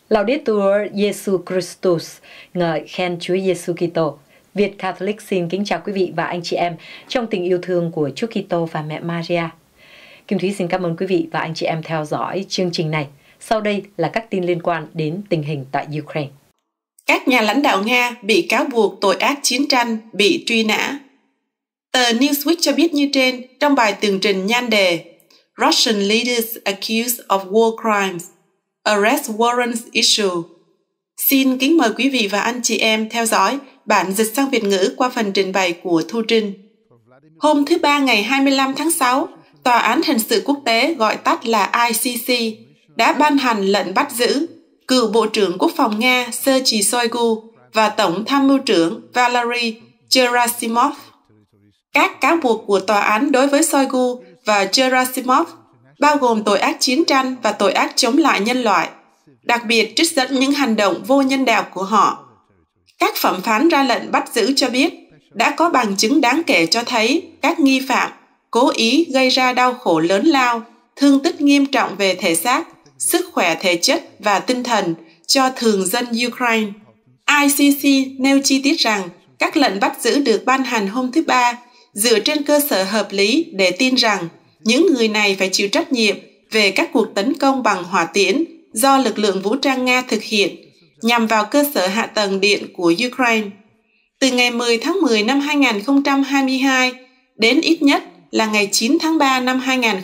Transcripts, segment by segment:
Laudetur Jesus Christus, ngợi khen Chúa Giêsu Kitô. Việt Catholic xin kính chào quý vị và anh chị em trong tình yêu thương của Chúa Kitô và mẹ Maria. Kim Thúy xin cảm ơn quý vị và anh chị em theo dõi chương trình này. Sau đây là các tin liên quan đến tình hình tại Ukraine. Các nhà lãnh đạo Nga bị cáo buộc tội ác chiến tranh bị truy nã. Tờ Newsweek cho biết như trên trong bài tường trình nhan đề Russian leaders accused of war crimes, arrest warrants issue. Xin kính mời quý vị và anh chị em theo dõi bản dịch sang Việt ngữ qua phần trình bày của Thu Trinh. Hôm thứ Ba ngày 25 tháng 6, Tòa án Hình sự Quốc tế gọi tắt là ICC đã ban hành lệnh bắt giữ cựu Bộ trưởng Quốc phòng Nga Sergei Shoigu và Tổng tham mưu trưởng Valery Gerasimov. Các cáo buộc của tòa án đối với Shoigu và Gerasimov bao gồm tội ác chiến tranh và tội ác chống lại nhân loại, đặc biệt trích dẫn những hành động vô nhân đạo của họ. Các phẩm phán ra lệnh bắt giữ cho biết đã có bằng chứng đáng kể cho thấy các nghi phạm cố ý gây ra đau khổ lớn lao, thương tích nghiêm trọng về thể xác, sức khỏe thể chất và tinh thần cho thường dân Ukraine. ICC nêu chi tiết rằng các lệnh bắt giữ được ban hành hôm thứ Ba dựa trên cơ sở hợp lý để tin rằng những người này phải chịu trách nhiệm về các cuộc tấn công bằng hỏa tiễn do lực lượng vũ trang Nga thực hiện nhằm vào cơ sở hạ tầng điện của Ukraine. Từ ngày 10 tháng 10 năm 2022 đến ít nhất là ngày 9 tháng 3 năm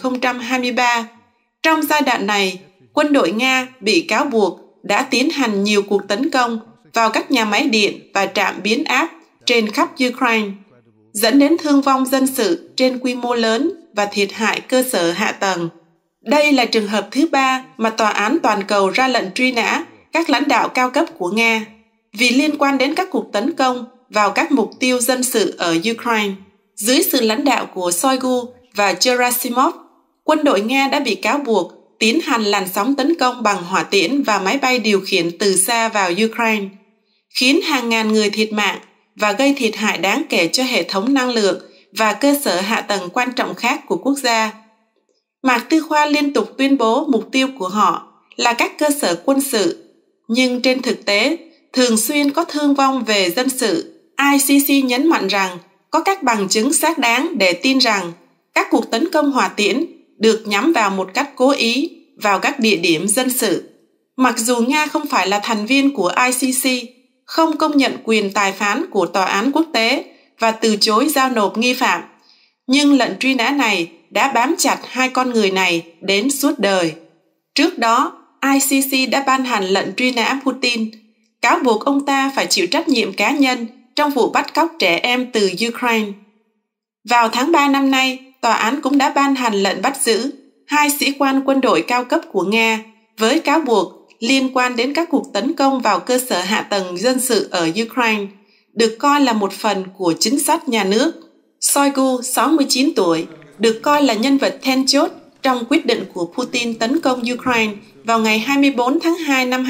2023. Trong giai đoạn này, quân đội Nga bị cáo buộc đã tiến hành nhiều cuộc tấn công vào các nhà máy điện và trạm biến áp trên khắp Ukraine, dẫn đến thương vong dân sự trên quy mô lớn và thiệt hại cơ sở hạ tầng. Đây là trường hợp thứ ba mà Tòa án Toàn cầu ra lệnh truy nã các lãnh đạo cao cấp của Nga vì liên quan đến các cuộc tấn công vào các mục tiêu dân sự ở Ukraine. Dưới sự lãnh đạo của Shoigu và Gerasimov, quân đội Nga đã bị cáo buộc tiến hành làn sóng tấn công bằng hỏa tiễn và máy bay điều khiển từ xa vào Ukraine, khiến hàng ngàn người thiệt mạng và gây thiệt hại đáng kể cho hệ thống năng lượng và cơ sở hạ tầng quan trọng khác của quốc gia. Mạc Tư Khoa liên tục tuyên bố mục tiêu của họ là các cơ sở quân sự, nhưng trên thực tế, thường xuyên có thương vong về dân sự. ICC nhấn mạnh rằng có các bằng chứng xác đáng để tin rằng các cuộc tấn công hỏa tiễn được nhắm vào một cách cố ý vào các địa điểm dân sự. Mặc dù Nga không phải là thành viên của ICC, không công nhận quyền tài phán của Tòa án quốc tế và từ chối giao nộp nghi phạm, nhưng lệnh truy nã này đã bám chặt hai con người này đến suốt đời. Trước đó, ICC đã ban hành lệnh truy nã Putin, cáo buộc ông ta phải chịu trách nhiệm cá nhân trong vụ bắt cóc trẻ em từ Ukraine. Vào tháng 3 năm nay, tòa án cũng đã ban hành lệnh bắt giữ hai sĩ quan quân đội cao cấp của Nga với cáo buộc liên quan đến các cuộc tấn công vào cơ sở hạ tầng dân sự ở Ukraine, được coi là một phần của chính sách nhà nước. Shoigu, 69 tuổi, được coi là nhân vật then chốt trong quyết định của Putin tấn công Ukraine vào ngày 24 tháng 2 năm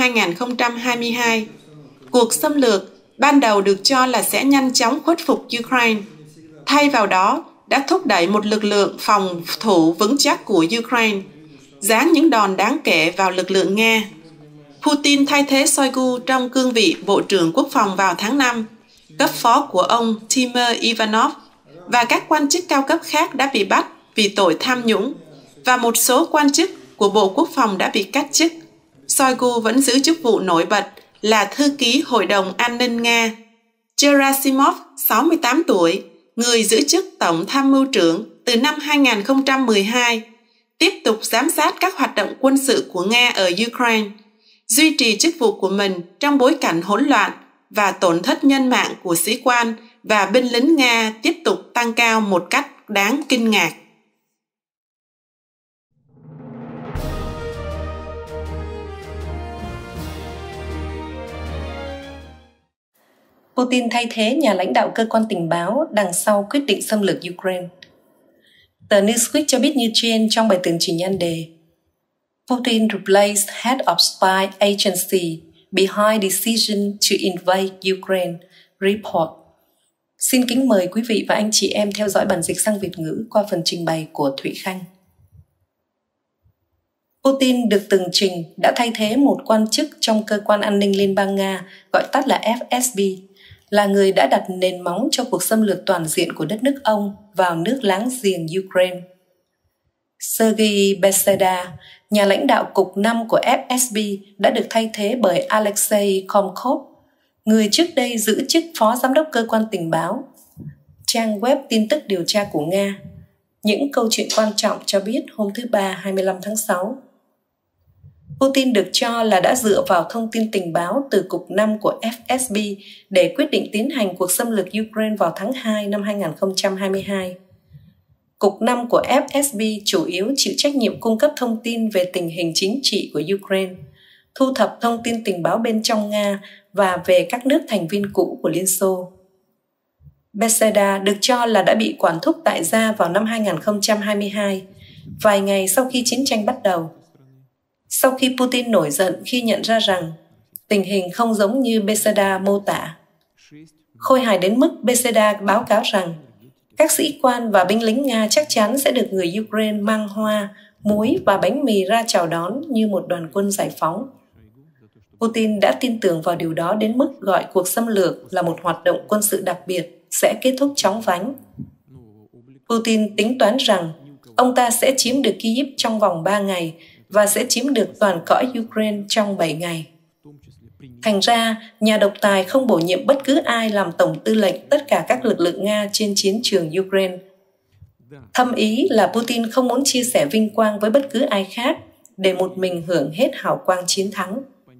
2022. Cuộc xâm lược ban đầu được cho là sẽ nhanh chóng khuất phục Ukraine. Thay vào đó, đã thúc đẩy một lực lượng phòng thủ vững chắc của Ukraine, giáng những đòn đáng kể vào lực lượng Nga. Putin thay thế Shoigu trong cương vị Bộ trưởng Quốc phòng vào tháng 5. Cấp phó của ông Timur Ivanov và các quan chức cao cấp khác đã bị bắt vì tội tham nhũng, và một số quan chức của Bộ Quốc phòng đã bị cách chức. Shoigu vẫn giữ chức vụ nổi bật là thư ký Hội đồng An ninh Nga. Gerasimov, 68 tuổi, người giữ chức Tổng tham mưu trưởng từ năm 2012, tiếp tục giám sát các hoạt động quân sự của Nga ở Ukraine, duy trì chức vụ của mình trong bối cảnh hỗn loạn và tổn thất nhân mạng của sĩ quan và binh lính Nga tiếp tục tăng cao một cách đáng kinh ngạc. Putin thay thế nhà lãnh đạo cơ quan tình báo đằng sau quyết định xâm lược Ukraine. Tờ Newsweek cho biết như trên trong bài tường trình nhan đề Putin replaced head of spy agency behind decision to invade Ukraine report. Xin kính mời quý vị và anh chị em theo dõi bản dịch sang Việt ngữ qua phần trình bày của Thụy Khanh. Putin được tường trình đã thay thế một quan chức trong cơ quan an ninh Liên bang Nga, gọi tắt là FSB, là người đã đặt nền móng cho cuộc xâm lược toàn diện của đất nước ông vào nước láng giềng Ukraine. Sergei Beseda, nhà lãnh đạo cục 5 của FSB, đã được thay thế bởi Alexei Komkov, người trước đây giữ chức phó giám đốc cơ quan tình báo. Trang web tin tức điều tra của Nga, những câu chuyện quan trọng cho biết hôm thứ Ba 25 tháng 6. Putin được cho là đã dựa vào thông tin tình báo từ Cục 5 của FSB để quyết định tiến hành cuộc xâm lược Ukraine vào tháng 2 năm 2022. Cục 5 của FSB chủ yếu chịu trách nhiệm cung cấp thông tin về tình hình chính trị của Ukraine, thu thập thông tin tình báo bên trong Nga và về các nước thành viên cũ của Liên Xô. Beseda được cho là đã bị quản thúc tại gia vào năm 2022, vài ngày sau khi chiến tranh bắt đầu. Sau khi Putin nổi giận khi nhận ra rằng tình hình không giống như Beseda mô tả, khôi hài đến mức Beseda báo cáo rằng các sĩ quan và binh lính Nga chắc chắn sẽ được người Ukraine mang hoa, muối và bánh mì ra chào đón như một đoàn quân giải phóng. Putin đã tin tưởng vào điều đó đến mức gọi cuộc xâm lược là một hoạt động quân sự đặc biệt sẽ kết thúc chóng vánh. Putin tính toán rằng ông ta sẽ chiếm được Kyiv trong vòng 3 ngày và sẽ chiếm được toàn cõi Ukraine trong 7 ngày. Thành ra, nhà độc tài không bổ nhiệm bất cứ ai làm tổng tư lệnh tất cả các lực lượng Nga trên chiến trường Ukraine. Thâm ý là Putin không muốn chia sẻ vinh quang với bất cứ ai khác để một mình hưởng hết hào quang chiến thắng.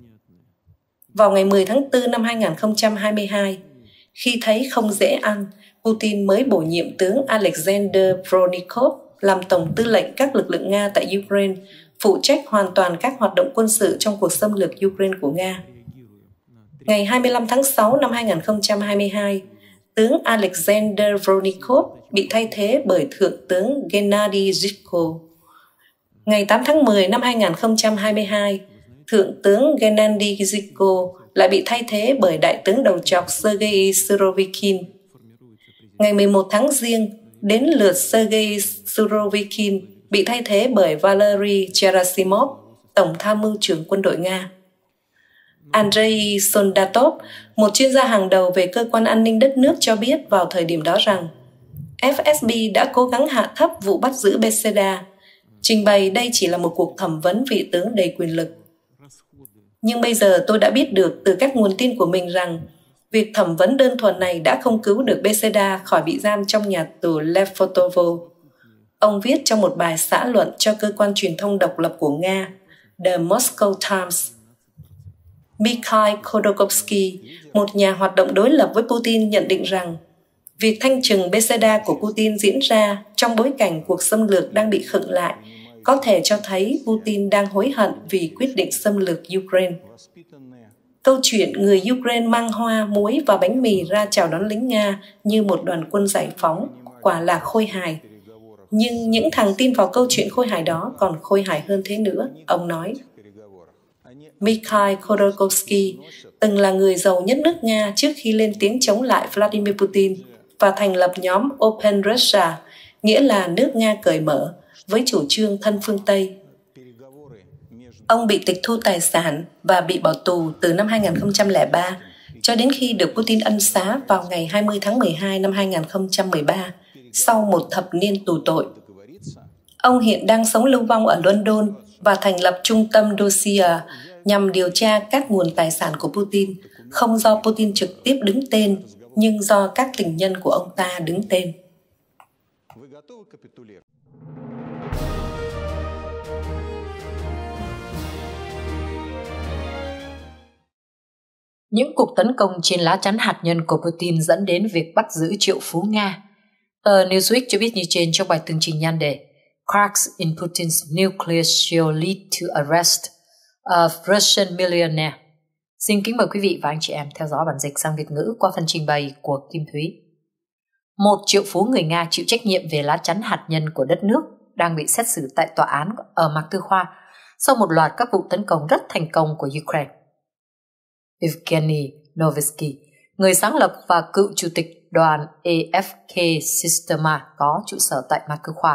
Vào ngày 10 tháng 4 năm 2022, khi thấy không dễ ăn, Putin mới bổ nhiệm tướng Alexander Vornikov làm tổng tư lệnh các lực lượng Nga tại Ukraine, phụ trách hoàn toàn các hoạt động quân sự trong cuộc xâm lược Ukraine của Nga. Ngày 25 tháng 6 năm 2022, tướng Alexander Vornikov bị thay thế bởi Thượng tướng Gennady Zhitko. Ngày 8 tháng 10 năm 2022, Thượng tướng Gennady Zhitko lại bị thay thế bởi Đại tướng đầu trọc Sergei Surovikin. Ngày 11 tháng Giêng, đến lượt Sergei Surovikin bị thay thế bởi Valery Gerasimov, Tổng tham mưu trưởng quân đội Nga. Andrei Soldatov, một chuyên gia hàng đầu về cơ quan an ninh đất nước cho biết vào thời điểm đó rằng FSB đã cố gắng hạ thấp vụ bắt giữ Beseda, trình bày đây chỉ là một cuộc thẩm vấn vị tướng đầy quyền lực. Nhưng bây giờ tôi đã biết được từ các nguồn tin của mình rằng việc thẩm vấn đơn thuần này đã không cứu được Beseda khỏi bị giam trong nhà tù Lefortovo. Ông viết trong một bài xã luận cho cơ quan truyền thông độc lập của Nga, The Moscow Times. Mikhail Khodorkovsky, một nhà hoạt động đối lập với Putin, nhận định rằng việc thanh trừng Beseda của Putin diễn ra trong bối cảnh cuộc xâm lược đang bị khựng lại có thể cho thấy Putin đang hối hận vì quyết định xâm lược Ukraine. Câu chuyện người Ukraine mang hoa, muối và bánh mì ra chào đón lính Nga như một đoàn quân giải phóng quả là khôi hài. Nhưng những thằng tin vào câu chuyện khôi hài đó còn khôi hài hơn thế nữa, ông nói. Mikhail Khodorkovsky từng là người giàu nhất nước Nga trước khi lên tiếng chống lại Vladimir Putin và thành lập nhóm Open Russia, nghĩa là nước Nga cởi mở, với chủ trương thân phương Tây. Ông bị tịch thu tài sản và bị bỏ tù từ năm 2003 cho đến khi được Putin ân xá vào ngày 20 tháng 12 năm 2013 sau một thập niên tù tội. Ông hiện đang sống lưu vong ở London và thành lập trung tâm dossier nhằm điều tra các nguồn tài sản của Putin, không do Putin trực tiếp đứng tên, nhưng do các tình nhân của ông ta đứng tên. Những cuộc tấn công trên lá chắn hạt nhân của Putin dẫn đến việc bắt giữ triệu phú Nga. Tờ Newsweek cho biết như trên trong bài tường trình nhan đề Cracks in Putin's Nuclear Shield Lead to Arrest of Russian Millionaire. Xin kính mời quý vị và anh chị em theo dõi bản dịch sang Việt ngữ qua phần trình bày của Kim Thúy. Một triệu phú người Nga chịu trách nhiệm về lá chắn hạt nhân của đất nước đang bị xét xử tại tòa án ở Mạc Tư Khoa sau một loạt các vụ tấn công rất thành công của Ukraine. Evgeny Novitsky, người sáng lập và cựu chủ tịch đoàn AFK Sistema có trụ sở tại Moscow,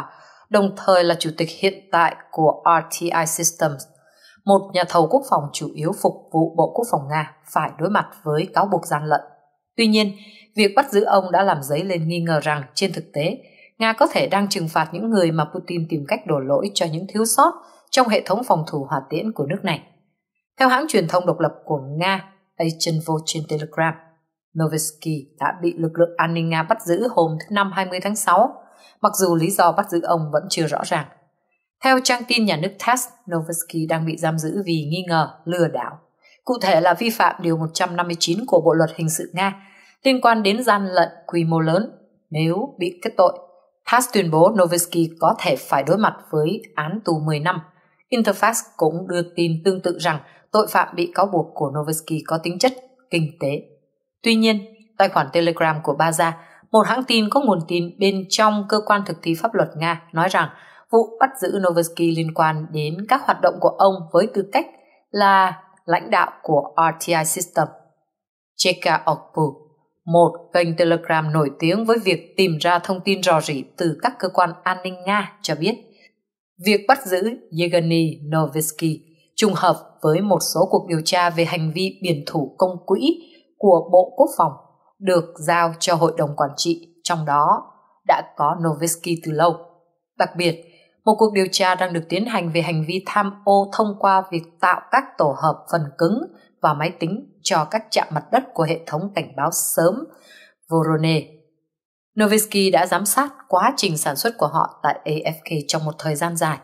đồng thời là chủ tịch hiện tại của RTI Systems, một nhà thầu quốc phòng chủ yếu phục vụ Bộ Quốc phòng Nga, phải đối mặt với cáo buộc gian lận. Tuy nhiên, việc bắt giữ ông đã làm dấy lên nghi ngờ rằng trên thực tế, Nga có thể đang trừng phạt những người mà Putin tìm cách đổ lỗi cho những thiếu sót trong hệ thống phòng thủ hỏa tiễn của nước này. Theo hãng truyền thông độc lập của Nga, Agentvo trên Telegram, Novosky đã bị lực lượng an ninh Nga bắt giữ hôm thứ Năm 20 tháng 6, mặc dù lý do bắt giữ ông vẫn chưa rõ ràng. Theo trang tin nhà nước TASS, Novosky đang bị giam giữ vì nghi ngờ lừa đảo, cụ thể là vi phạm Điều 159 của Bộ Luật Hình sự Nga liên quan đến gian lận quy mô lớn. Nếu bị kết tội, TASS tuyên bố Novosky có thể phải đối mặt với án tù 10 năm. Interfax cũng đưa tin tương tự rằng tội phạm bị cáo buộc của Novosky có tính chất kinh tế. Tuy nhiên, tài khoản Telegram của Baza, một hãng tin có nguồn tin bên trong cơ quan thực thi pháp luật Nga, nói rằng vụ bắt giữ Novosky liên quan đến các hoạt động của ông với tư cách là lãnh đạo của RTI System. Cheka Okpu, một kênh Telegram nổi tiếng với việc tìm ra thông tin rò rỉ từ các cơ quan an ninh Nga, cho biết việc bắt giữ Yevgeny Novosky trùng hợp với một số cuộc điều tra về hành vi biển thủ công quỹ của Bộ Quốc phòng được giao cho Hội đồng Quản trị, trong đó đã có Novosky từ lâu. Đặc biệt, một cuộc điều tra đang được tiến hành về hành vi tham ô thông qua việc tạo các tổ hợp phần cứng và máy tính cho các trạm mặt đất của hệ thống cảnh báo sớm Voronezh. Novosky đã giám sát quá trình sản xuất của họ tại AFK trong một thời gian dài.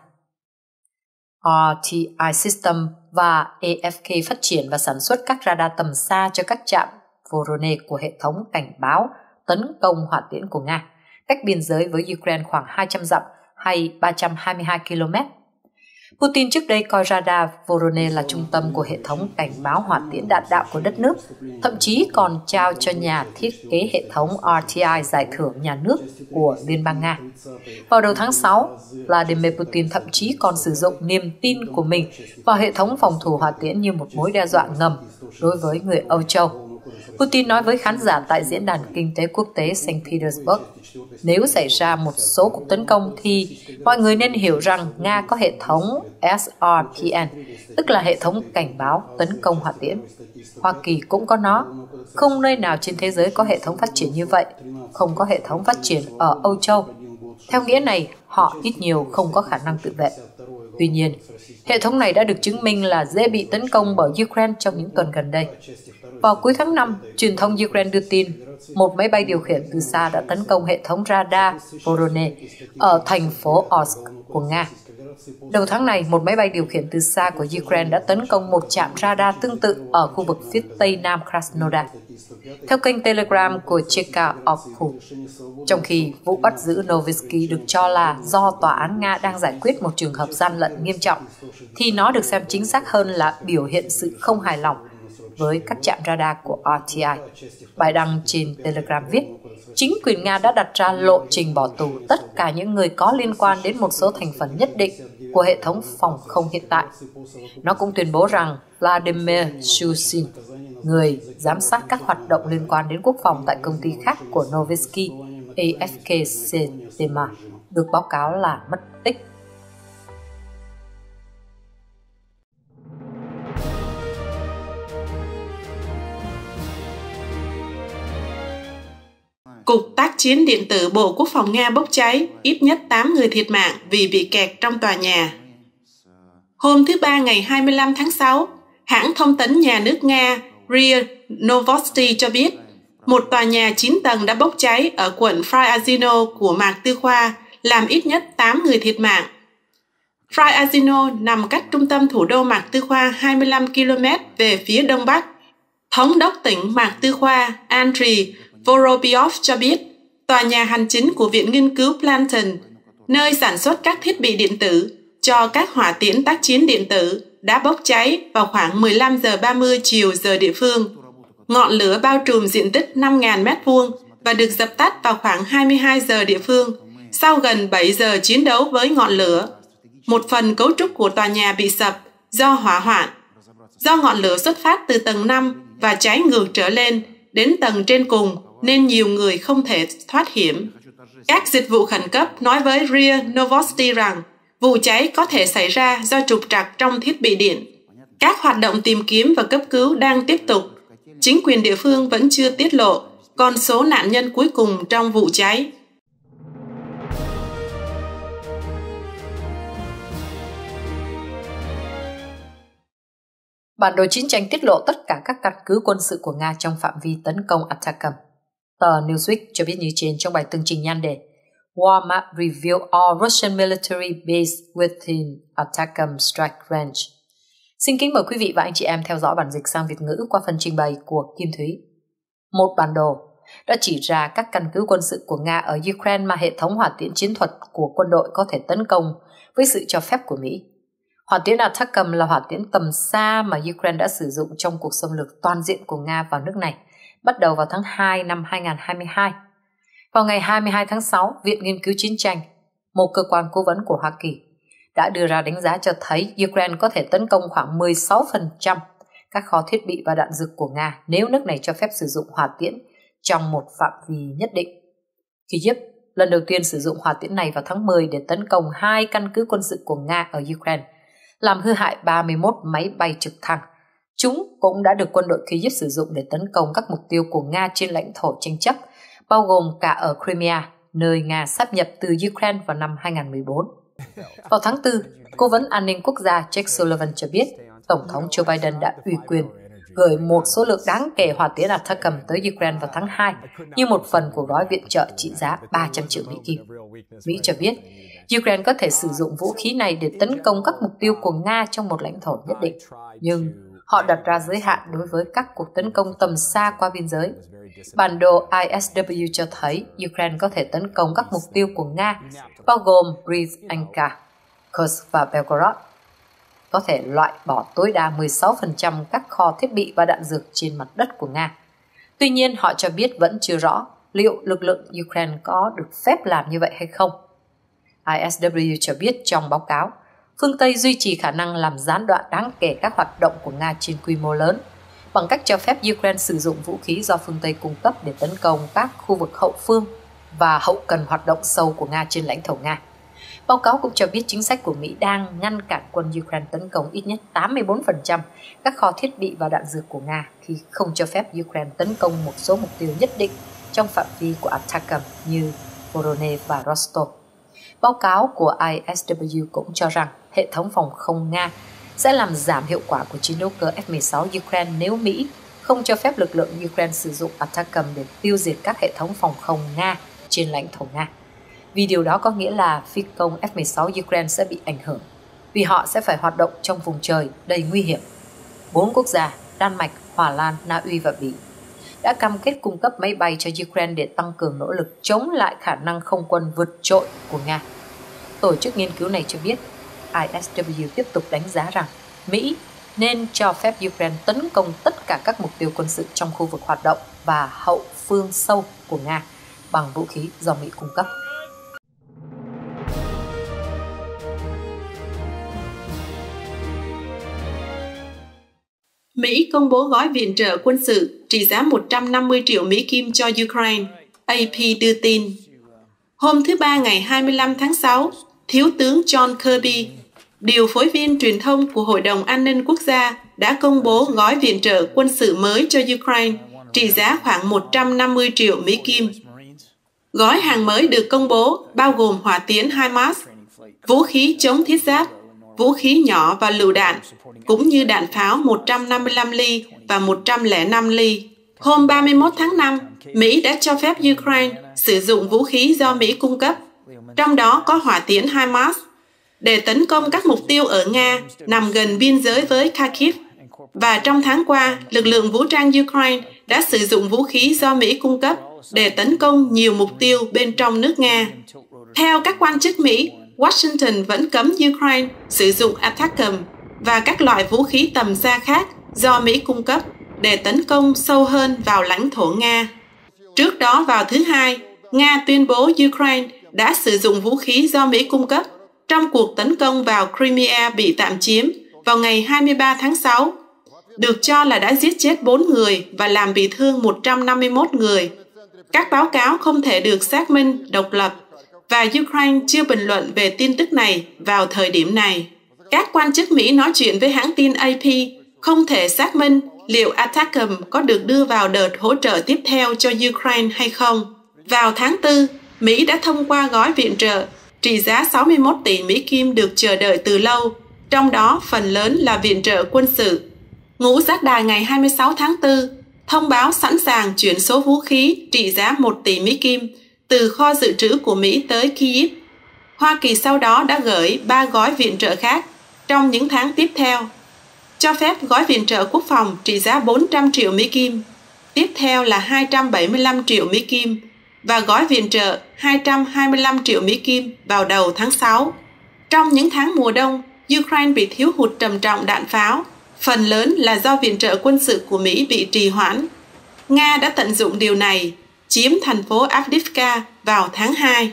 RTI System và AFK phát triển và sản xuất các radar tầm xa cho các trạm Voronezh của hệ thống cảnh báo tấn công hỏa tiễn của Nga, cách biên giới với Ukraine khoảng 200 dặm hay 322 km. Putin trước đây coi radar Voronezh là trung tâm của hệ thống cảnh báo hỏa tiễn đạn đạo của đất nước, thậm chí còn trao cho nhà thiết kế hệ thống RTI giải thưởng nhà nước của Liên bang Nga. Vào đầu tháng 6, Vladimir Putin thậm chí còn sử dụng niềm tin của mình vào hệ thống phòng thủ hỏa tiễn như một mối đe dọa ngầm đối với người Âu Châu. Putin nói với khán giả tại Diễn đàn Kinh tế Quốc tế St. Petersburg, nếu xảy ra một số cuộc tấn công thì mọi người nên hiểu rằng Nga có hệ thống SRPN, tức là hệ thống cảnh báo tấn công hỏa tiễn. Hoa Kỳ cũng có nó. Không nơi nào trên thế giới có hệ thống phát triển như vậy, không có hệ thống phát triển ở Âu Châu. Theo nghĩa này, họ ít nhiều không có khả năng tự vệ. Tuy nhiên, hệ thống này đã được chứng minh là dễ bị tấn công bởi Ukraine trong những tuần gần đây. Vào cuối tháng 5, truyền thông Ukraine đưa tin một máy bay điều khiển từ xa đã tấn công hệ thống radar Voronezh ở thành phố Orsk của Nga. Đầu tháng này, một máy bay điều khiển từ xa của Ukraine đã tấn công một trạm radar tương tự ở khu vực phía tây nam Krasnodar. Theo kênh Telegram của Cheka Okpu, trong khi vụ bắt giữ Novosky được cho là do tòa án Nga đang giải quyết một trường hợp gian lận nghiêm trọng, thì nó được xem chính xác hơn là biểu hiện sự không hài lòng với các trạm radar của RTI. Bài đăng trên Telegram viết, chính quyền Nga đã đặt ra lộ trình bỏ tù tất cả những người có liên quan đến một số thành phần nhất định của hệ thống phòng không hiện tại. Nó cũng tuyên bố rằng Vladimir Shushin, người giám sát các hoạt động liên quan đến quốc phòng tại công ty khác của Novosky, AFK Systema, được báo cáo là mất tích. Cục tác chiến điện tử Bộ Quốc phòng Nga bốc cháy, ít nhất 8 người thiệt mạng vì bị kẹt trong tòa nhà. Hôm thứ Ba ngày 25 tháng 6, hãng thông tấn nhà nước Nga RIA Novosti cho biết, một tòa nhà 9 tầng đã bốc cháy ở quận Fryazino của Mạc Tư Khoa, làm ít nhất 8 người thiệt mạng. Fryazino nằm cách trung tâm thủ đô Mạc Tư Khoa 25 km về phía đông bắc. Thống đốc tỉnh Mạc Tư Khoa Andriy Vorobyov cho biết, tòa nhà hành chính của Viện Nghiên cứu Planton, nơi sản xuất các thiết bị điện tử cho các hỏa tiễn tác chiến điện tử, đã bốc cháy vào khoảng 15 giờ 30 chiều giờ địa phương. Ngọn lửa bao trùm diện tích 5.000 m2 và được dập tắt vào khoảng 22 giờ địa phương, sau gần 7 giờ chiến đấu với ngọn lửa. Một phần cấu trúc của tòa nhà bị sập do hỏa hoạn. Do ngọn lửa xuất phát từ tầng 5 và cháy ngược trở lên đến tầng trên cùng, nên nhiều người không thể thoát hiểm. Các dịch vụ khẩn cấp nói với RIA Novosti rằng vụ cháy có thể xảy ra do trục trặc trong thiết bị điện. Các hoạt động tìm kiếm và cấp cứu đang tiếp tục. Chính quyền địa phương vẫn chưa tiết lộ con số nạn nhân cuối cùng trong vụ cháy. Bản đồ chiến tranh tiết lộ tất cả các căn cứ quân sự của Nga trong phạm vi tấn công Atakam. Tờ Newsweek cho biết như trên trong bài tường trình nhan đề War Map Reveal All Russian Military Base Within Atakam Strike Range. Xin kính mời quý vị và anh chị em theo dõi bản dịch sang Việt ngữ qua phần trình bày của Kim Thúy. Một bản đồ đã chỉ ra các căn cứ quân sự của Nga ở Ukraine mà hệ thống hỏa tiễn chiến thuật của quân đội có thể tấn công với sự cho phép của Mỹ. Hỏa tiễn Atakam là hỏa tiễn tầm xa mà Ukraine đã sử dụng trong cuộc xâm lược toàn diện của Nga vào nước này, bắt đầu vào tháng 2 năm 2022. Vào ngày 22 tháng 6, Viện Nghiên cứu Chiến tranh, một cơ quan cố vấn của Hoa Kỳ, đã đưa ra đánh giá cho thấy Ukraine có thể tấn công khoảng 16% các kho thiết bị và đạn dược của Nga nếu nước này cho phép sử dụng hỏa tiễn trong một phạm vi nhất định. Kyiv lần đầu tiên sử dụng hỏa tiễn này vào tháng 10 để tấn công 2 căn cứ quân sự của Nga ở Ukraine, làm hư hại 31 máy bay trực thăng. Chúng cũng đã được quân đội Kyiv sử dụng để tấn công các mục tiêu của Nga trên lãnh thổ tranh chấp, bao gồm cả ở Crimea, nơi Nga sáp nhập từ Ukraine vào năm 2014. Vào tháng 4, Cố vấn An ninh Quốc gia Jake Sullivan cho biết Tổng thống Joe Biden đã ủy quyền gửi một số lượng đáng kể hỏa tiễn Atakam tới Ukraine vào tháng 2 như một phần của gói viện trợ trị giá 300 triệu Mỹ Kim. Mỹ cho biết Ukraine có thể sử dụng vũ khí này để tấn công các mục tiêu của Nga trong một lãnh thổ nhất định, nhưng họ đặt ra giới hạn đối với các cuộc tấn công tầm xa qua biên giới. Bản đồ ISW cho thấy Ukraine có thể tấn công các mục tiêu của Nga, bao gồm Bryansk, Kursk và Belgorod, có thể loại bỏ tối đa 16% các kho thiết bị và đạn dược trên mặt đất của Nga. Tuy nhiên, họ cho biết vẫn chưa rõ liệu lực lượng Ukraine có được phép làm như vậy hay không. ISW cho biết trong báo cáo, phương Tây duy trì khả năng làm gián đoạn đáng kể các hoạt động của Nga trên quy mô lớn, bằng cách cho phép Ukraine sử dụng vũ khí do phương Tây cung cấp để tấn công các khu vực hậu phương và hậu cần hoạt động sâu của Nga trên lãnh thổ Nga. Báo cáo cũng cho biết chính sách của Mỹ đang ngăn cản quân Ukraine tấn công ít nhất 84% các kho thiết bị và đạn dược của Nga khi không cho phép Ukraine tấn công một số mục tiêu nhất định trong phạm vi của Atakam như Voronezh và Rostov. Báo cáo của ISW cũng cho rằng hệ thống phòng không Nga sẽ làm giảm hiệu quả của chiến đấu cơ F-16 Ukraine nếu Mỹ không cho phép lực lượng Ukraine sử dụng Atakam để tiêu diệt các hệ thống phòng không Nga trên lãnh thổ Nga. Vì điều đó có nghĩa là phi công F-16 Ukraine sẽ bị ảnh hưởng, vì họ sẽ phải hoạt động trong vùng trời đầy nguy hiểm. 4 quốc gia, Đan Mạch, Hà Lan, Na Uy và Bỉ, đã cam kết cung cấp máy bay cho Ukraine để tăng cường nỗ lực chống lại khả năng không quân vượt trội của Nga. Tổ chức nghiên cứu này cho biết, ISW tiếp tục đánh giá rằng Mỹ nên cho phép Ukraine tấn công tất cả các mục tiêu quân sự trong khu vực hoạt động và hậu phương sâu của Nga bằng vũ khí do Mỹ cung cấp. Mỹ công bố gói viện trợ quân sự trị giá 150 triệu Mỹ Kim cho Ukraine, AP đưa tin. Hôm thứ Ba ngày 25 tháng 6, Thiếu tướng John Kirby, điều phối viên truyền thông của Hội đồng An ninh Quốc gia, đã công bố gói viện trợ quân sự mới cho Ukraine trị giá khoảng 150 triệu Mỹ Kim. Gói hàng mới được công bố bao gồm hỏa tiễn HIMARS, vũ khí chống thiết giáp, vũ khí nhỏ và lựu đạn, cũng như đạn pháo 155 ly và 105 ly. Hôm 31 tháng 5, Mỹ đã cho phép Ukraine sử dụng vũ khí do Mỹ cung cấp, trong đó có hỏa tiễn HIMARS, để tấn công các mục tiêu ở Nga nằm gần biên giới với Kharkiv. Và trong tháng qua, lực lượng vũ trang Ukraine đã sử dụng vũ khí do Mỹ cung cấp để tấn công nhiều mục tiêu bên trong nước Nga. Theo các quan chức Mỹ, Washington vẫn cấm Ukraine sử dụng Atakam và các loại vũ khí tầm xa khác do Mỹ cung cấp để tấn công sâu hơn vào lãnh thổ Nga. Trước đó vào thứ Hai, Nga tuyên bố Ukraine đã sử dụng vũ khí do Mỹ cung cấp trong cuộc tấn công vào Crimea bị tạm chiếm vào ngày 23 tháng 6, được cho là đã giết chết 4 người và làm bị thương 151 người. Các báo cáo không thể được xác minh độc lập và Ukraine chưa bình luận về tin tức này vào thời điểm này. Các quan chức Mỹ nói chuyện với hãng tin AP không thể xác minh liệu ATACMS có được đưa vào đợt hỗ trợ tiếp theo cho Ukraine hay không. Vào tháng 4, Mỹ đã thông qua gói viện trợ trị giá 61 tỷ Mỹ Kim được chờ đợi từ lâu, trong đó phần lớn là viện trợ quân sự. Ngũ Giác Đài ngày 26 tháng 4 thông báo sẵn sàng chuyển số vũ khí trị giá 1 tỷ Mỹ Kim từ kho dự trữ của Mỹ tới Kyiv. Hoa Kỳ sau đó đã gửi 3 gói viện trợ khác trong những tháng tiếp theo, cho phép gói viện trợ quốc phòng trị giá 400 triệu Mỹ Kim, tiếp theo là 275 triệu Mỹ Kim và gói viện trợ 225 triệu Mỹ Kim vào đầu tháng 6. Trong những tháng mùa đông, Ukraine bị thiếu hụt trầm trọng đạn pháo, phần lớn là do viện trợ quân sự của Mỹ bị trì hoãn. Nga đã tận dụng điều này, chiếm thành phố Avdiivka vào tháng 2.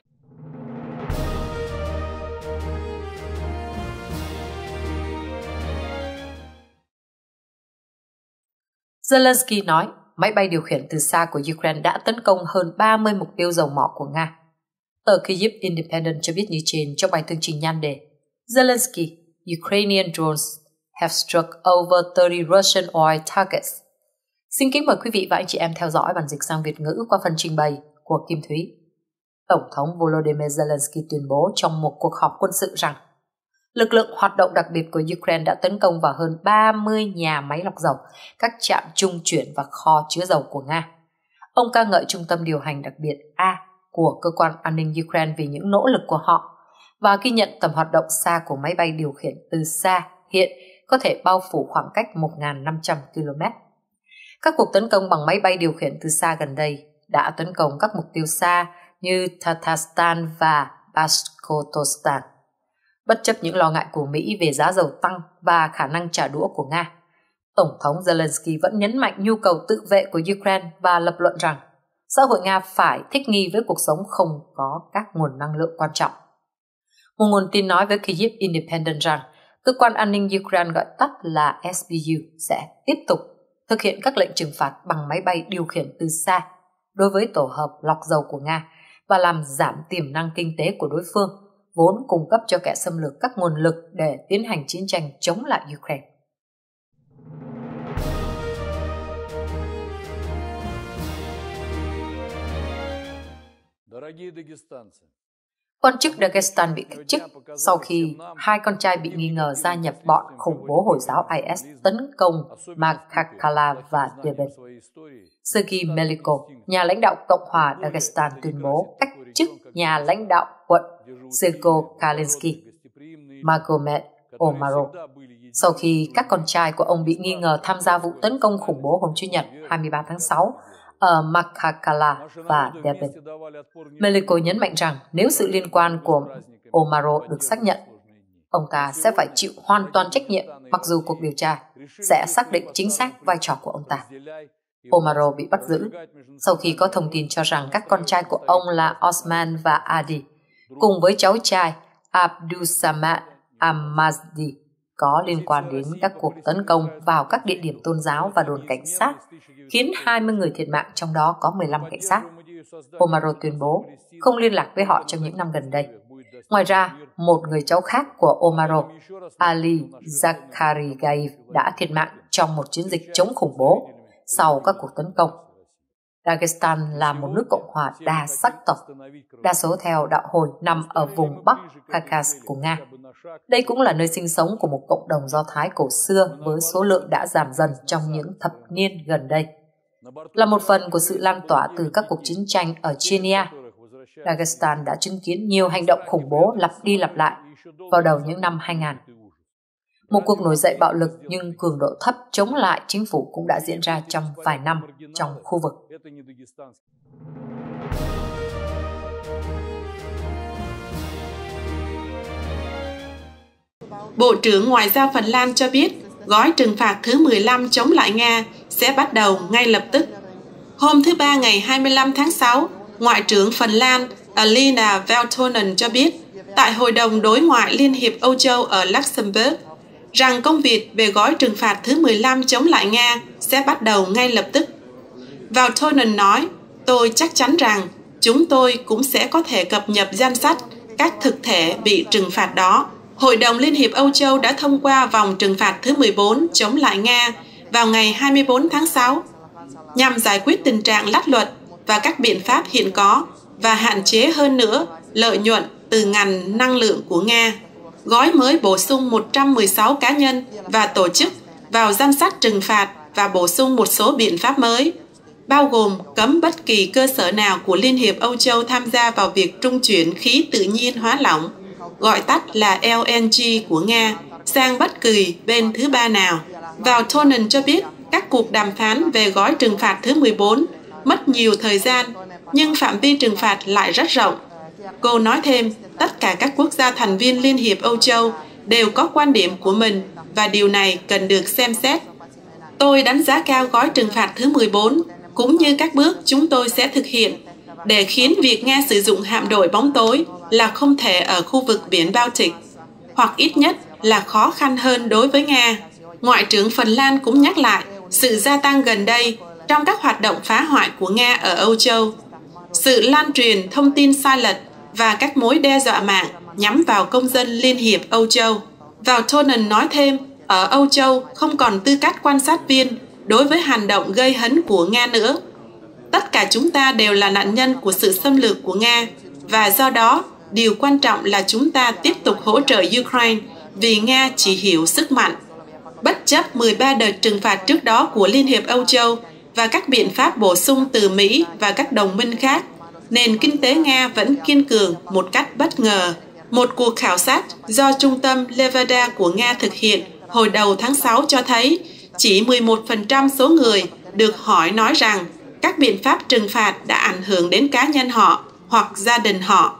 Zelensky nói máy bay điều khiển từ xa của Ukraine đã tấn công hơn 30 mục tiêu dầu mỏ của Nga. Tờ Kyiv Independent cho biết như trên trong bài tường trình nhan đề Zelensky, Ukrainian drones have struck over 30 Russian oil targets. Xin kính mời quý vị và anh chị em theo dõi bản dịch sang Việt ngữ qua phần trình bày của Kim Thúy. Tổng thống Volodymyr Zelensky tuyên bố trong một cuộc họp quân sự rằng lực lượng hoạt động đặc biệt của Ukraine đã tấn công vào hơn 30 nhà máy lọc dầu, các trạm trung chuyển và kho chứa dầu của Nga. Ông ca ngợi Trung tâm điều hành đặc biệt A của Cơ quan An ninh Ukraine vì những nỗ lực của họ và ghi nhận tầm hoạt động xa của máy bay điều khiển từ xa hiện có thể bao phủ khoảng cách 1.500 km. Các cuộc tấn công bằng máy bay điều khiển từ xa gần đây đã tấn công các mục tiêu xa như Tatarstan và Bashkortostan. Bất chấp những lo ngại của Mỹ về giá dầu tăng và khả năng trả đũa của Nga, Tổng thống Zelensky vẫn nhấn mạnh nhu cầu tự vệ của Ukraine và lập luận rằng xã hội Nga phải thích nghi với cuộc sống không có các nguồn năng lượng quan trọng. Một nguồn tin nói với Kyiv Independent rằng cơ quan an ninh Ukraine gọi tắt là SBU sẽ tiếp tục thực hiện các lệnh trừng phạt bằng máy bay điều khiển từ xa đối với tổ hợp lọc dầu của Nga và làm giảm tiềm năng kinh tế của đối phương, vốn cung cấp cho kẻ xâm lược các nguồn lực để tiến hành chiến tranh chống lại Ukraine. Quan chức Dagestan bị cách chức sau khi hai con trai bị nghi ngờ gia nhập bọn khủng bố Hồi giáo IS tấn công Makhachkala và Debet. Sergei Meliko, nhà lãnh đạo Cộng hòa Dagestan tuyên bố cách chức nhà lãnh đạo quận Sergo-Kalinsky, Magomed Omarov, sau khi các con trai của ông bị nghi ngờ tham gia vụ tấn công khủng bố hôm Chủ nhật 23 tháng 6 ở Makhachkala và Debet. Meliko nhấn mạnh rằng nếu sự liên quan của Omarov được xác nhận, ông ta sẽ phải chịu hoàn toàn trách nhiệm mặc dù cuộc điều tra sẽ xác định chính xác vai trò của ông ta. Omarov bị bắt giữ sau khi có thông tin cho rằng các con trai của ông là Osman và Adi cùng với cháu trai Abdusamad Ahmadi có liên quan đến các cuộc tấn công vào các địa điểm tôn giáo và đồn cảnh sát, khiến 20 người thiệt mạng, trong đó có 15 cảnh sát. Omarov tuyên bố không liên lạc với họ trong những năm gần đây. Ngoài ra, một người cháu khác của Omarov, Ali Zakarigaev, đã thiệt mạng trong một chiến dịch chống khủng bố sau các cuộc tấn công. Dagestan là một nước Cộng hòa đa sắc tộc, đa số theo đạo Hồi, nằm ở vùng Bắc Caucasus của Nga. Đây cũng là nơi sinh sống của một cộng đồng Do Thái cổ xưa với số lượng đã giảm dần trong những thập niên gần đây. Là một phần của sự lan tỏa từ các cuộc chiến tranh ở Chechnya, Dagestan đã chứng kiến nhiều hành động khủng bố lặp đi lặp lại vào đầu những năm 2000. Một cuộc nổi dậy bạo lực nhưng cường độ thấp chống lại chính phủ cũng đã diễn ra trong vài năm trong khu vực. Bộ trưởng Ngoại giao Phần Lan cho biết gói trừng phạt thứ 15 chống lại Nga sẽ bắt đầu ngay lập tức. Hôm thứ Ba ngày 25 tháng 6, Ngoại trưởng Phần Lan Alina Valtonen cho biết tại Hội đồng Đối ngoại Liên hiệp Âu Châu ở Luxembourg rằng công việc về gói trừng phạt thứ 15 chống lại Nga sẽ bắt đầu ngay lập tức. Valtonen nói, tôi chắc chắn rằng chúng tôi cũng sẽ có thể cập nhật danh sách các thực thể bị trừng phạt đó. Hội đồng Liên hiệp Âu Châu đã thông qua vòng trừng phạt thứ 14 chống lại Nga vào ngày 24 tháng 6 nhằm giải quyết tình trạng lách luật và các biện pháp hiện có và hạn chế hơn nữa lợi nhuận từ ngành năng lượng của Nga. Gói mới bổ sung 116 cá nhân và tổ chức vào danh sách trừng phạt và bổ sung một số biện pháp mới, bao gồm cấm bất kỳ cơ sở nào của Liên hiệp Âu Châu tham gia vào việc trung chuyển khí tự nhiên hóa lỏng, gọi tắt là LNG của Nga, sang bất kỳ bên thứ ba nào. Vào Tonen cho biết các cuộc đàm phán về gói trừng phạt thứ 14 mất nhiều thời gian, nhưng phạm vi trừng phạt lại rất rộng. Cô nói thêm, tất cả các quốc gia thành viên Liên hiệp Âu Châu đều có quan điểm của mình và điều này cần được xem xét. Tôi đánh giá cao gói trừng phạt thứ 14, cũng như các bước chúng tôi sẽ thực hiện để khiến việc Nga sử dụng hạm đội bóng tối là không thể ở khu vực biển Baltic, hoặc ít nhất là khó khăn hơn đối với Nga. Ngoại trưởng Phần Lan cũng nhắc lại sự gia tăng gần đây trong các hoạt động phá hoại của Nga ở Âu Châu, sự lan truyền thông tin sai lệch và các mối đe dọa mạng nhắm vào công dân Liên hiệp Âu Châu. Vào Tonen nói thêm, ở Âu Châu không còn tư cách quan sát viên đối với hành động gây hấn của Nga nữa. Tất cả chúng ta đều là nạn nhân của sự xâm lược của Nga, và do đó, điều quan trọng là chúng ta tiếp tục hỗ trợ Ukraine vì Nga chỉ hiểu sức mạnh. Bất chấp 13 đợt trừng phạt trước đó của Liên hiệp Âu Châu và các biện pháp bổ sung từ Mỹ và các đồng minh khác, nền kinh tế Nga vẫn kiên cường một cách bất ngờ. Một cuộc khảo sát do Trung tâm Levada của Nga thực hiện hồi đầu tháng 6 cho thấy chỉ 11% số người được hỏi nói rằng các biện pháp trừng phạt đã ảnh hưởng đến cá nhân họ hoặc gia đình họ.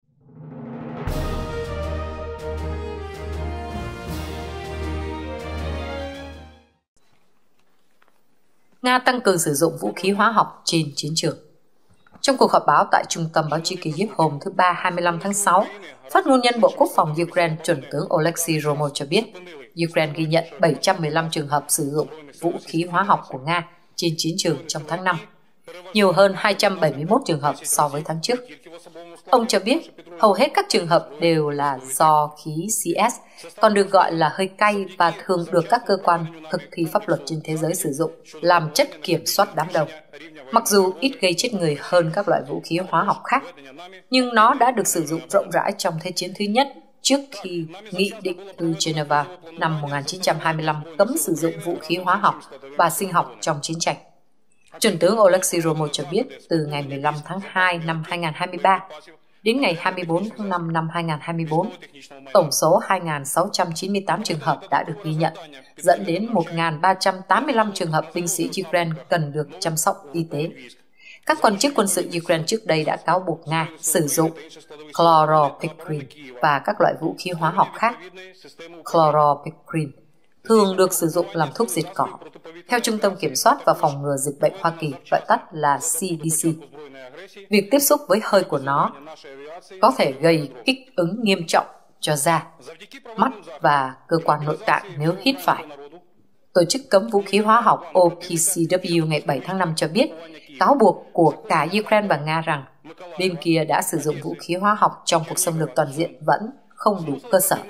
Nga tăng cường sử dụng vũ khí hóa học trên chiến trường. Trong cuộc họp báo tại Trung tâm Báo chí Kyiv hôm thứ Ba 25 tháng 6, phát ngôn nhân Bộ Quốc phòng Ukraine Chuẩn tướng Oleksiy Romov cho biết, Ukraine ghi nhận 715 trường hợp sử dụng vũ khí hóa học của Nga trên chiến trường trong tháng 5, nhiều hơn 271 trường hợp so với tháng trước. Ông cho biết, hầu hết các trường hợp đều là do khí CS, còn được gọi là hơi cay và thường được các cơ quan thực thi pháp luật trên thế giới sử dụng làm chất kiểm soát đám đông. Mặc dù ít gây chết người hơn các loại vũ khí hóa học khác, nhưng nó đã được sử dụng rộng rãi trong Thế chiến thứ nhất trước khi Nghị định từ Geneva năm 1925 cấm sử dụng vũ khí hóa học và sinh học trong chiến tranh. Chuẩn tướng Oleksiy Romov cho biết từ ngày 15 tháng 2 năm 2023 đến ngày 24 tháng 5 năm 2024, tổng số 2.698 trường hợp đã được ghi nhận, dẫn đến 1.385 trường hợp binh sĩ Ukraine cần được chăm sóc y tế. Các quan chức quân sự Ukraine trước đây đã cáo buộc Nga sử dụng chloropicrin và các loại vũ khí hóa học khác. Chloropicrin thường được sử dụng làm thuốc diệt cỏ. Theo Trung tâm Kiểm soát và Phòng ngừa Dịch bệnh Hoa Kỳ, gọi tắt là CDC, việc tiếp xúc với hơi của nó có thể gây kích ứng nghiêm trọng cho da, mắt và cơ quan nội tạng nếu hít phải. Tổ chức cấm vũ khí hóa học OPCW ngày 7 tháng 5 cho biết cáo buộc của cả Ukraine và Nga rằng bên kia đã sử dụng vũ khí hóa học trong cuộc xâm lược toàn diện vẫn không đủ cơ sở.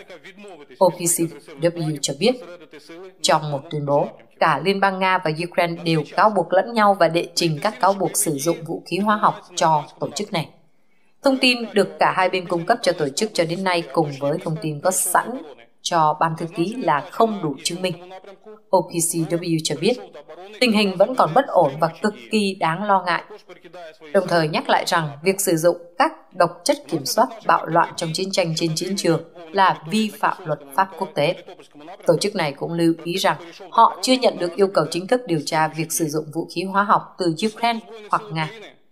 OPCW cho biết trong một tuyên bố, cả Liên bang Nga và Ukraine đều cáo buộc lẫn nhau và đệ trình các cáo buộc sử dụng vũ khí hóa học cho tổ chức này. Thông tin được cả hai bên cung cấp cho tổ chức cho đến nay cùng với thông tin có sẵn cho ban thư ký là không đủ chứng minh. OPCW cho biết tình hình vẫn còn bất ổn và cực kỳ đáng lo ngại, đồng thời nhắc lại rằng việc sử dụng các độc chất kiểm soát bạo loạn trong chiến tranh trên chiến trường là vi phạm luật pháp quốc tế. Tổ chức này cũng lưu ý rằng họ chưa nhận được yêu cầu chính thức điều tra việc sử dụng vũ khí hóa học từ Ukraine hoặc Nga.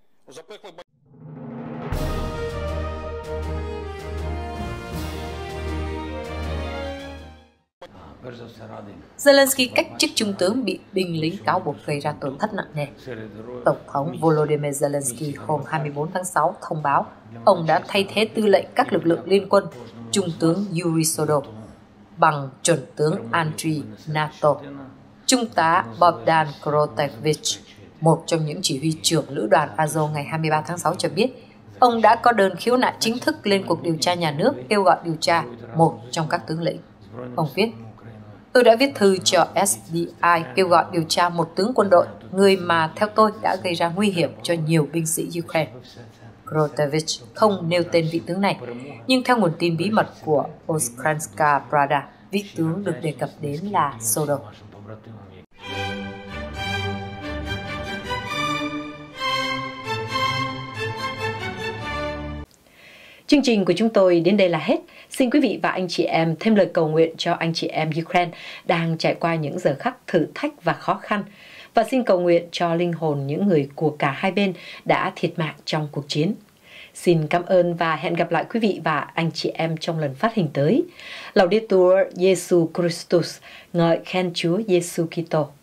Zelensky cách chức trung tướng bị binh lính cáo buộc gây ra tổn thất nặng nề. Tổng thống Volodymyr Zelensky hôm 24 tháng 6 thông báo ông đã thay thế tư lệnh các lực lượng liên quân Trung tướng Yuri Sodor bằng chuẩn tướng Andriy Nato, Trung tá Bogdan Krotevich một trong những chỉ huy trưởng lữ đoàn Azov ngày 23 tháng 6 cho biết, ông đã có đơn khiếu nại chính thức lên cuộc điều tra nhà nước kêu gọi điều tra một trong các tướng lĩnh. Ông viết, tôi đã viết thư cho SDI kêu gọi điều tra một tướng quân đội, người mà theo tôi đã gây ra nguy hiểm cho nhiều binh sĩ Ukraine. Grotevich không nêu tên vị tướng này, nhưng theo nguồn tin bí mật của Ukrainska Pravda, vị tướng được đề cập đến là Sodo. Chương trình của chúng tôi đến đây là hết. Xin quý vị và anh chị em thêm lời cầu nguyện cho anh chị em Ukraine đang trải qua những giờ khắc thử thách và khó khăn. Và xin cầu nguyện cho linh hồn những người của cả hai bên đã thiệt mạng trong cuộc chiến. Xin cảm ơn và hẹn gặp lại quý vị và anh chị em trong lần phát hình tới. Laudetur Jesu Christus, ngợi khen Chúa Giêsu Kitô.